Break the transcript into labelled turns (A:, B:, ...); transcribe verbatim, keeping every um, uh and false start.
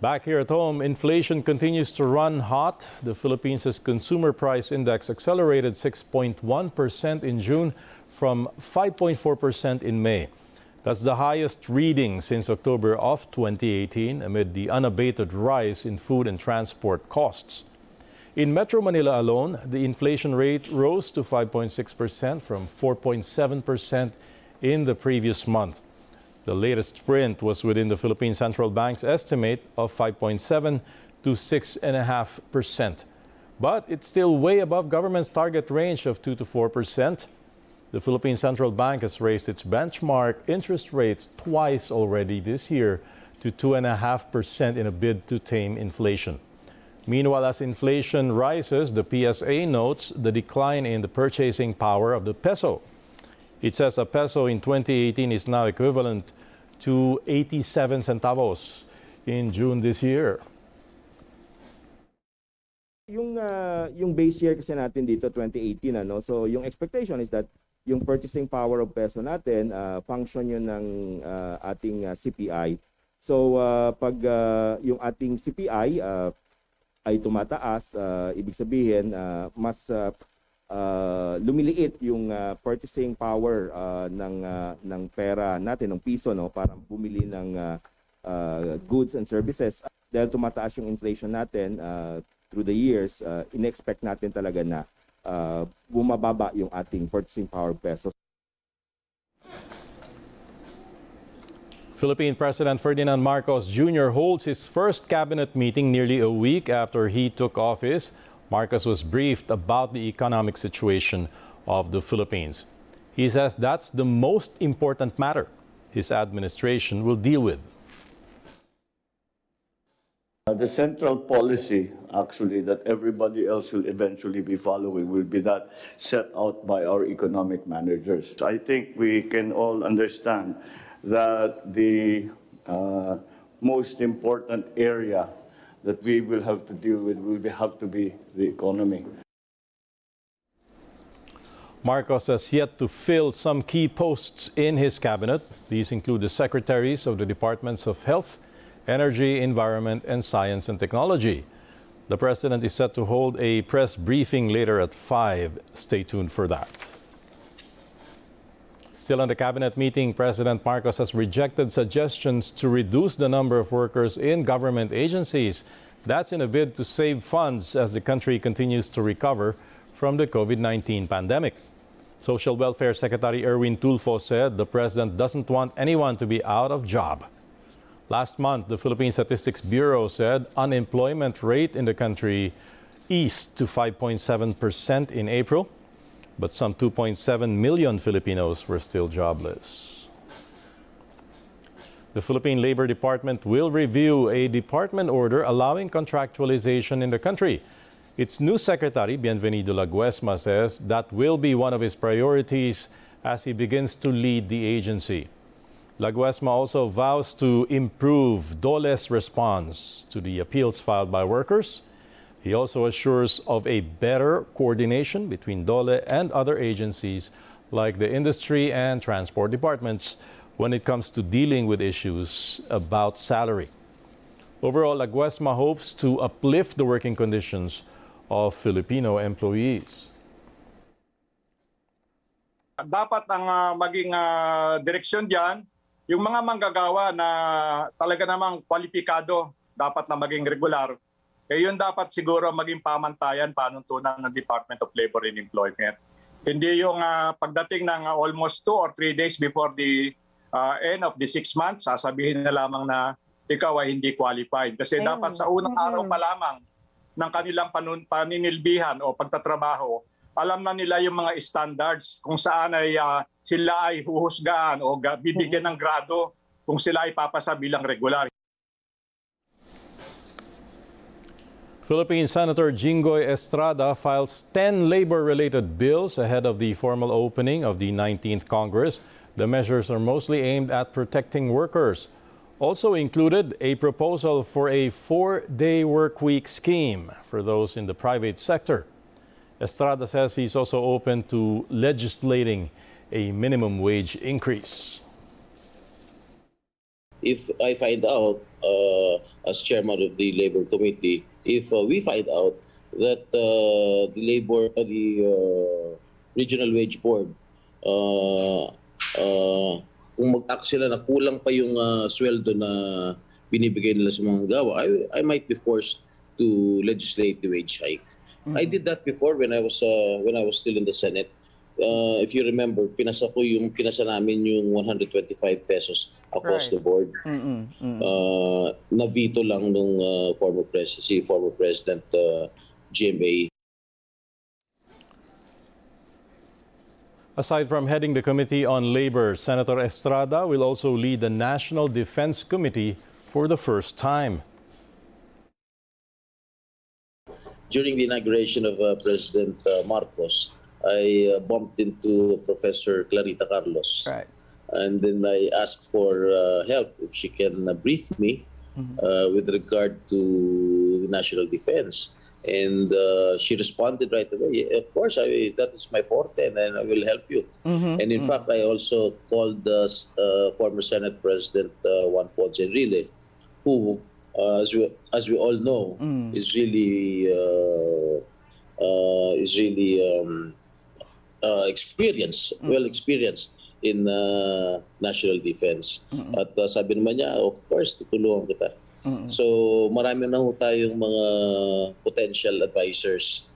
A: Back here at home, inflation continues to run hot. The Philippines' consumer price index accelerated six point one percent in June from five point four percent in May. That's the highest reading since October of twenty eighteen amid the unabated rise in food and transport costs. In Metro Manila alone, the inflation rate rose to five point six percent from four point seven percent in the previous month. The latest print was within the Philippine Central Bank's estimate of five point seven to six point five percent. But it's still way above government's target range of two to four percent. The Philippine Central Bank has raised its benchmark interest rates twice already this year to two point five percent in a bid to tame inflation. Meanwhile, as inflation rises, the P S A notes the decline in the purchasing power of the peso. It says a peso in twenty eighteen is now equivalent to eighty-seven centavos in June this year.
B: Yung uh, yung base year kasi natin dito twenty eighteen, ano, so yung expectation is that yung purchasing power of peso natin uh, function yun ng uh, ating uh, C P I. So uh, pag uh, yung ating C P I uh, ay tumataas, uh, ibig sabihin uh, mas uh, Uh, lumiliit yung uh, purchasing power uh, ng uh, ng pera natin, ng piso, no, para bumili ng uh, uh, goods and services. Dahil tumataas yung inflation natin uh, through the years, uh, in-expect natin talaga na uh, bumababa yung ating purchasing power peso.
A: Philippine President Ferdinand Marcos Junior holds his first cabinet meeting nearly a week after he took office. Marcos was briefed about the economic situation of the Philippines. He says that's the most important matter his administration will deal with.
C: The central policy, actually, that everybody else will eventually be following will be that set out by our economic managers. I think we can all understand that the uh, most important area that we will have to deal with will be, have to be the economy.
A: Marcos has yet to fill some key posts in his cabinet. These include the secretaries of the Departments of Health, Energy, Environment, and Science and Technology. The president is set to hold a press briefing later at five. Stay tuned for that. Still on the cabinet meeting, President Marcos has rejected suggestions to reduce the number of workers in government agencies. That's in a bid to save funds as the country continues to recover from the COVID nineteen pandemic. Social Welfare Secretary Erwin Tulfo said the president doesn't want anyone to be out of job. Last month, the Philippine Statistics Bureau said unemployment rate in the country eased to five point seven percent in April. But some two point seven million Filipinos were still jobless. The Philippine Labor Department will review a department order allowing contractualization in the country. Its new secretary, Bienvenido Laguesma, says that will be one of his priorities as he begins to lead the agency. Laguesma also vows to improve D O L E's response to the appeals filed by workers. He also assures of a better coordination between D O L E and other agencies like the industry and transport departments when it comes to dealing with issues about salary. Overall, Laguesma hopes to uplift the working conditions of Filipino employees.
D: Dapat ang uh, maging uh, direksyon diyan, yung mga manggagawa na talaga namang kwalipikado, dapat na maging regular. Eh yun dapat siguro maging pamantayan, panuntunan ng Department of Labor and Employment. Hindi yung uh, pagdating ng uh, almost two or three days before the uh, end of the six months, sasabihin na lamang na ikaw ay hindi qualified. Kasi Ayun. dapat sa unang mm-hmm. araw pa lamang ng kanilang panun- paninilbihan o pagtatrabaho, alam na nila yung mga standards kung saan ay uh, sila ay huhusgaan o bibigyan ng grado kung sila ay papasa bilang regular.
A: Philippine Senator Jinggoy Estrada files ten labor-related bills ahead of the formal opening of the nineteenth Congress. The measures are mostly aimed at protecting workers. Also included a proposal for a four-day work week scheme for those in the private sector. Estrada says he's also open to legislating a minimum wage increase.
E: If I find out uh, as chairman of the Labor Committee, if uh, we find out that uh, the labor, uh, the uh, Regional Wage Board, uh, uh, kung mag-act sila na kulang pa yung uh, sweldo na binibigay nila sa mga gawa, I, I might be forced to legislate the wage hike. Mm-hmm. I did that before when I was uh, when I was still in the Senate. Uh, if you remember, pinasa ko yung pinasa namin yung one hundred twenty-five pesos across right. the board. Mm-mm, mm-mm. Uh, na-veto lang nung uh, former president, si former President uh, G M A.
A: Aside from heading the Committee on Labor, Senator Estrada will also lead the National Defense Committee for the first time.
E: During the inauguration of uh, President uh, Marcos, I uh, bumped into Professor Clarita Carlos.
F: Right.
E: And then I asked for uh, help if she can uh, brief me mm-hmm. uh, with regard to national defense. And uh, she responded right away, of course, I, that is my forte and I will help you. Mm-hmm. And in mm-hmm. fact, I also called the uh, former Senate President uh, Juan Ponce Enrile, who, uh, as, we, as we all know, mm. is really, uh, uh, is really um, uh, experienced, mm. well experienced in uh, national defense. Mm-hmm. At uh, sabi naman niya, of course, tutulungan kita. Mm-hmm. So marami na ho tayong mga potential advisors